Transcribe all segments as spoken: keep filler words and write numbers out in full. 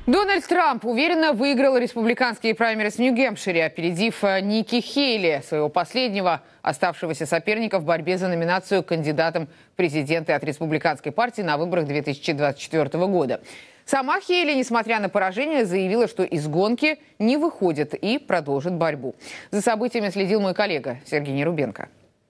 Дональд Трамп уверенно выиграл республиканские праймерис в Нью-Гэмпшире, опередив Ники Хейли, своего последнего оставшегося соперника в борьбе за номинацию кандидатом в президенты от республиканской партии на выборах две тысячи двадцать четвёртого года. Сама Хейли, несмотря на поражение, заявила, что из гонки не выходит и продолжит борьбу. За событиями следил мой коллега Сергей Нерубенко.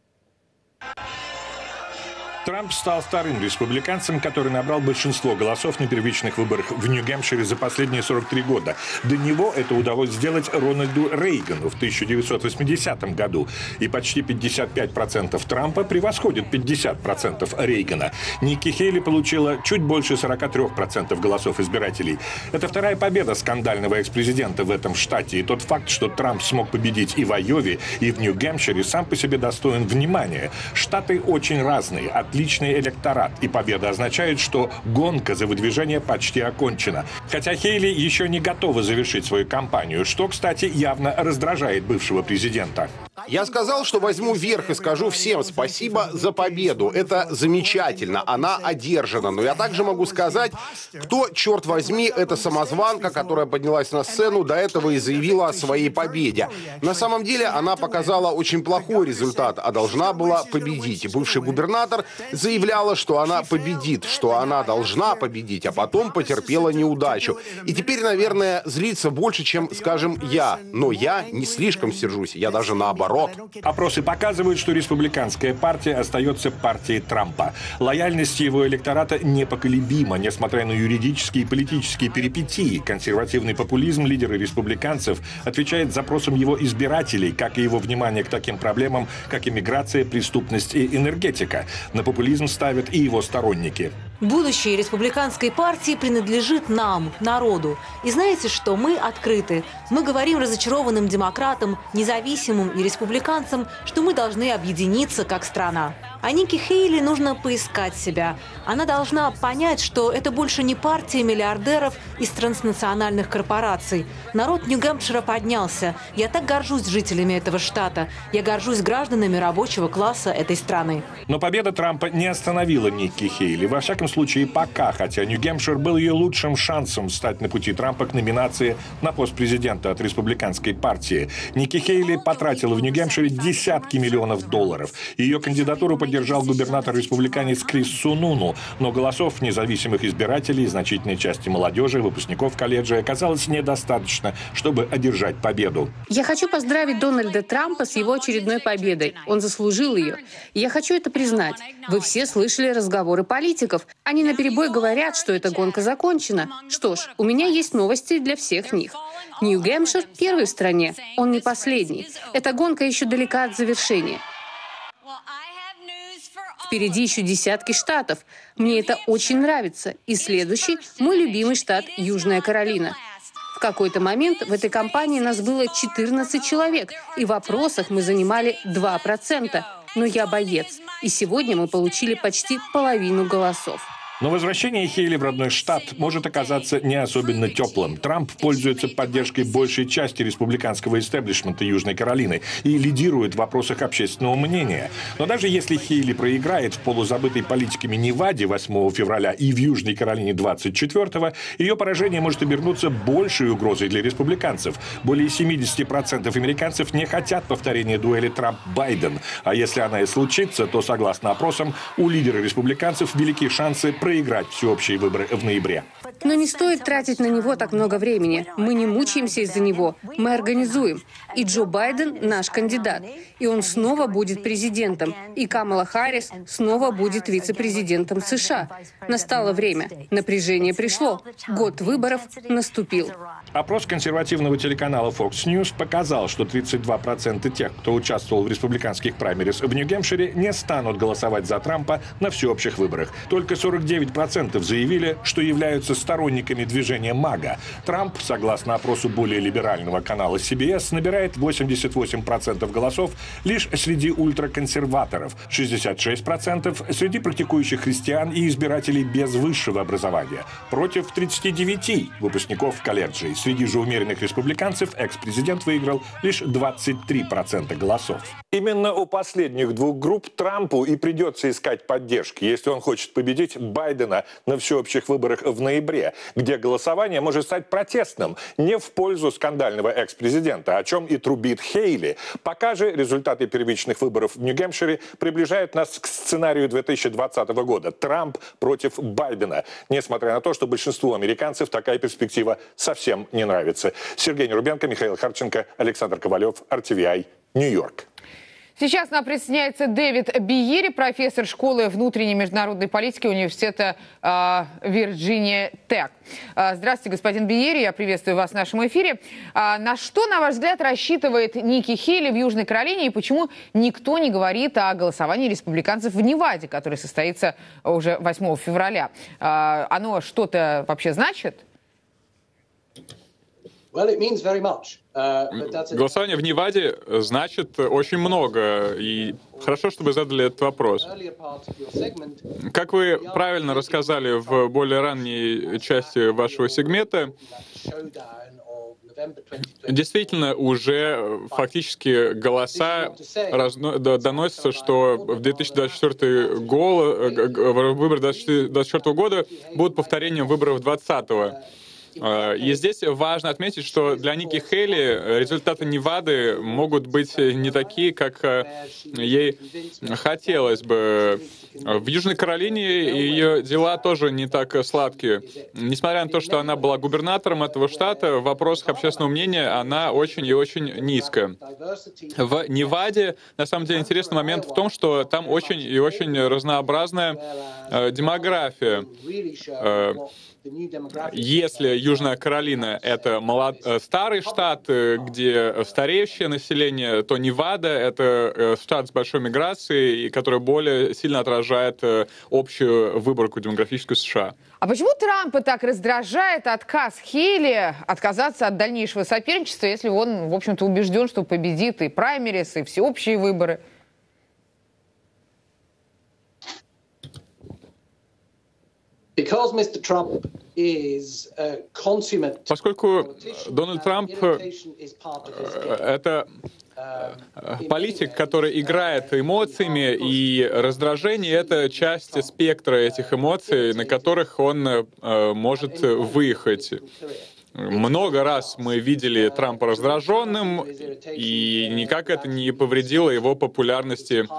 Трамп стал вторым республиканцем, который набрал большинство голосов на первичных выборах в Нью-Гэмпшире за последние сорок три года. До него это удалось сделать Рональду Рейгану в тысяча девятьсот восьмидесятом году. И почти пятьдесят пять процентов Трампа превосходит пятьдесят процентов Рейгана. Ники Хейли получила чуть больше сорока трёх процентов голосов избирателей. Это вторая победа скандального экс-президента в этом штате. И тот факт, что Трамп смог победить и в Айове, и в Нью-Гэмпшире, сам по себе достоин внимания. Штаты очень разные, отличный электорат, и победа означает, что гонка за выдвижение почти окончена. Хотя Хейли еще не готова завершить свою кампанию, что, кстати, явно раздражает бывшего президента. Я сказал, что возьму верх и скажу всем спасибо за победу. Это замечательно, она одержана. Но я также могу сказать, кто, черт возьми, эта самозванка, которая поднялась на сцену, до этого и заявила о своей победе. На самом деле она показала очень плохой результат, а должна была победить. И бывший губернатор заявляла, что она победит, что она должна победить, а потом потерпела неудачу. И теперь, наверное, злится больше, чем, скажем, я. Но я не слишком сержусь, я даже наоборот. Опросы показывают, что республиканская партия остается партией Трампа. Лояльность его электората непоколебима, несмотря на юридические и политические перипетии. Консервативный популизм лидера республиканцев отвечает запросам его избирателей, как и его внимание к таким проблемам, как иммиграция, преступность и энергетика. На популизм ставят и его сторонники. Будущее республиканской партии принадлежит нам, народу. И знаете что? Мы открыты. Мы говорим разочарованным демократам, независимым и республиканцам, что мы должны объединиться как страна. А Ники Хейли нужно поискать себя. Она должна понять, что это больше не партия миллиардеров из транснациональных корпораций. Народ Нью-Гэмпшира поднялся. Я так горжусь жителями этого штата. Я горжусь гражданами рабочего класса этой страны. Но победа Трампа не остановила Ники Хейли. Во всяком случае, пока, хотя Нью-Гэмпшир был ее лучшим шансом встать на пути Трампа к номинации на пост президента от республиканской партии. Ники Хейли потратила в Нью-Гэмпшире десятки миллионов долларов. Ее кандидатуру поддержал губернатор-республиканец Крис Сунуну, но голосов независимых избирателей, значительной части молодежи, выпускников колледжа оказалось недостаточно, чтобы одержать победу. Я хочу поздравить Дональда Трампа с его очередной победой. Он заслужил ее. И я хочу это признать. Вы все слышали разговоры политиков. Они наперебой говорят, что эта гонка закончена. Что ж, у меня есть новости для всех них. Нью-Гэмпшир первый в стране. Он не последний. Эта гонка еще далека от завершения. Впереди еще десятки штатов. Мне это очень нравится. И следующий – мой любимый штат Южная Каролина. В какой-то момент в этой кампании нас было четырнадцать человек, и в опросах мы занимали два процента. Но я боец. И сегодня мы получили почти половину голосов. Но возвращение Хейли в родной штат может оказаться не особенно теплым. Трамп пользуется поддержкой большей части республиканского истеблишмента Южной Каролины и лидирует в вопросах общественного мнения. Но даже если Хейли проиграет в полузабытой политиками Неваде восьмого февраля и в Южной Каролине двадцать четвёртого, ее поражение может обернуться большей угрозой для республиканцев. Более семидесяти процентов американцев не хотят повторения дуэли Трамп-Байден. А если она и случится, то, согласно опросам, у лидера республиканцев велики шансы проиграть всеобщие выборы в ноябре. Но не стоит тратить на него так много времени. Мы не мучаемся из-за него. Мы организуем. И Джо Байден наш кандидат. И он снова будет президентом. И Камала Харрис снова будет вице-президентом США. Настало время. Напряжение пришло. Год выборов наступил. Опрос консервативного телеканала Fox News показал, что тридцать два процента тех, кто участвовал в республиканских праймерис в Нью-Гэмпшире, не станут голосовать за Трампа на всеобщих выборах. Только сорок девять процентов заявили, что являются сторонниками движения МАГА. Трамп, согласно опросу более либерального канала си би эс, набирает восемьдесят восемь процентов голосов лишь среди ультраконсерваторов, шестьдесят шесть процентов среди практикующих христиан и избирателей без высшего образования, против тридцати девяти выпускников колледжей. Среди же умеренных республиканцев экс-президент выиграл лишь двадцать три процента голосов. Именно у последних двух групп Трампу и придется искать поддержки, если он хочет победить Байдена на всеобщих выборах в ноябре. январе, где голосование может стать протестным, не в пользу скандального экс-президента, о чем и трубит Хейли. Пока же результаты первичных выборов в Нью-Гэмпшире приближают нас к сценарию две тысячи двадцатого года. Трамп против Байдена. Несмотря на то, что большинству американцев такая перспектива совсем не нравится. Сергей Нерубенко, Михаил Харченко, Александр Ковалев, эр ти ви ай, Нью-Йорк. Сейчас нам присоединяется Дэвид Биери, профессор школы внутренней международной политики университета э, Вирджиния Тек. Э, здравствуйте, господин Биери, я приветствую вас в нашем эфире. Э, на что, на ваш взгляд, рассчитывает Ники Хейли в Южной Каролине и почему никто не говорит о голосовании республиканцев в Неваде, которое состоится уже восьмого февраля? Э, оно что-то вообще значит? Well, it means very much. Uh, but that's a... Голосование в Неваде значит очень много, и хорошо, что вы задали этот вопрос. Как вы правильно рассказали в более ранней части вашего сегмента, действительно, уже фактически голоса разно... доносятся, что в две тысячи двадцать четвёртый гол... выборы две тысячи двадцать четвёртого года будут повторением выборов двадцатого. И здесь важно отметить, что для Ники Хейли результаты Невады могут быть не такие, как ей хотелось бы. В Южной Каролине ее дела тоже не так сладкие. Несмотря на то, что она была губернатором этого штата, в вопросах общественного мнения она очень и очень низкая. В Неваде, на самом деле, интересный момент в том, что там очень и очень разнообразная демография. Если Южная Каролина — это молод... старый штат, где стареющее население, то Невада — это штат с большой миграцией, который более сильно отражает общую выборку демографическую США. А почему Трампа так раздражает отказ Хейли отказаться от дальнейшего соперничества, если он, в общем-то, убежден, что победит и праймерис, и всеобщие выборы? Поскольку Дональд Трамп — это политик, который играет эмоциями, и раздражение — это часть спектра этих эмоций, на которых он может выехать. Много раз мы видели Трампа раздраженным, и никак это не повредило его популярности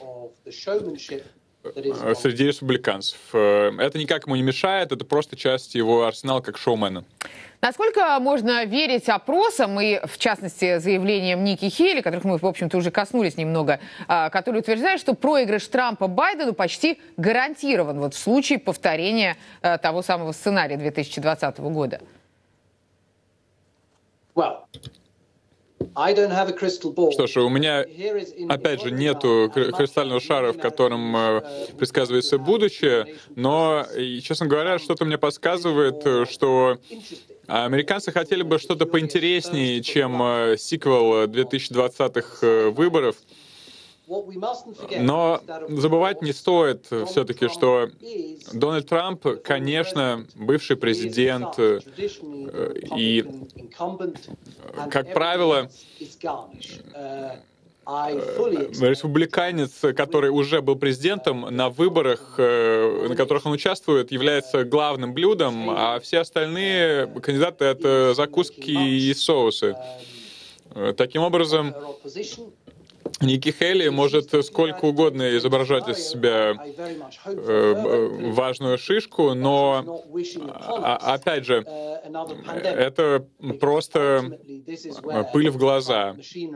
среди республиканцев. Это никак ему не мешает, это просто часть его арсенала как шоумена. Насколько можно верить опросам и, в частности, заявлениям Ники Хейли, которых мы, в общем-то, уже коснулись немного, который утверждает, что проигрыш Трампа Байдену почти гарантирован вот в случае повторения того самого сценария две тысячи двадцатого года? Well. Что ж, у меня, опять же, нету кристального шара, в котором предсказывается будущее, но, честно говоря, что-то мне подсказывает, что американцы хотели бы что-то поинтереснее, чем сиквел две тысячи двадцатых выборов. Но забывать не стоит все-таки, что Дональд Трамп, конечно, бывший президент, и, как правило, республиканец, который уже был президентом, на выборах, на которых он участвует, является главным блюдом, а все остальные кандидаты — это закуски и соусы. Таким образом, Ники Хейли может сколько угодно изображать из себя э, важную шишку, но, а, опять же, это просто пыль в глаза.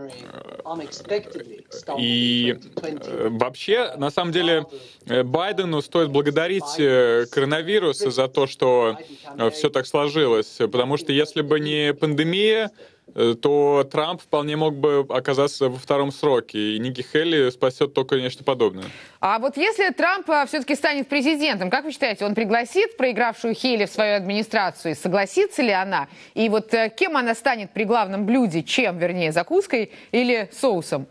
И вообще, на самом деле, Байдену стоит благодарить коронавирус за то, что все так сложилось, потому что если бы не пандемия, то Трамп вполне мог бы оказаться во втором сроке, и Ники Хейли спасет только нечто подобное. А вот если Трамп все-таки станет президентом, как вы считаете, он пригласит проигравшую Хейли в свою администрацию, согласится ли она? И вот кем она станет при главном блюде? Чем, вернее, закуской или соусом?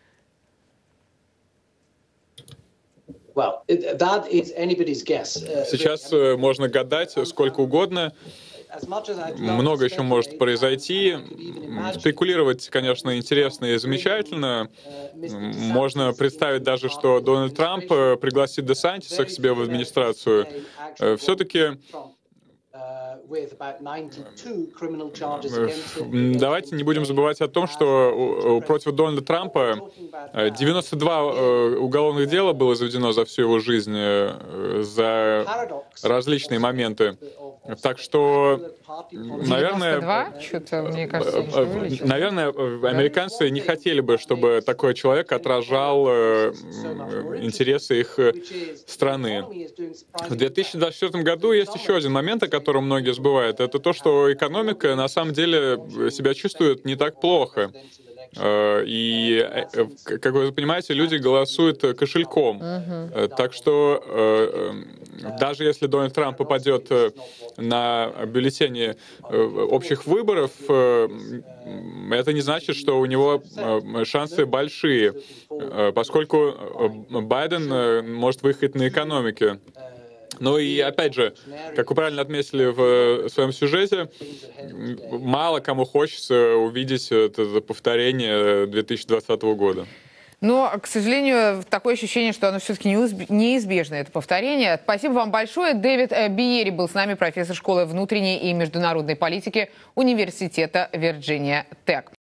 Сейчас можно гадать сколько угодно. Много еще может произойти. Спекулировать, конечно, интересно и замечательно. Можно представить даже, что Дональд Трамп пригласит Де Сантиса к себе в администрацию. Все-таки Давайте не будем забывать о том, что против Дональда Трампа девяносто два уголовных дела было заведено за всю его жизнь за различные моменты. Так что, наверное, девяносто два? Что-то, мне кажется, что увеличилось. наверное, американцы не хотели бы, чтобы такой человек отражал интересы их страны. В две тысячи двадцать четвёртом году есть еще один момент, о котором многие забывают. Это то, что экономика на самом деле себя чувствует не так плохо. И, как вы понимаете, люди голосуют кошельком. Uh-huh. Так что даже если Дональд Трамп попадет на бюллетени общих выборов, это не значит, что у него шансы большие, поскольку Байден может выехать на экономике. Ну и опять же, как вы правильно отметили в своем сюжете, мало кому хочется увидеть это повторение две тысячи двадцатого года. Но, к сожалению, такое ощущение, что оно все-таки неизбежно, это повторение. Спасибо вам большое. Дэвид Биери был с нами, профессор школы внутренней и международной политики Университета Вирджиния Тек.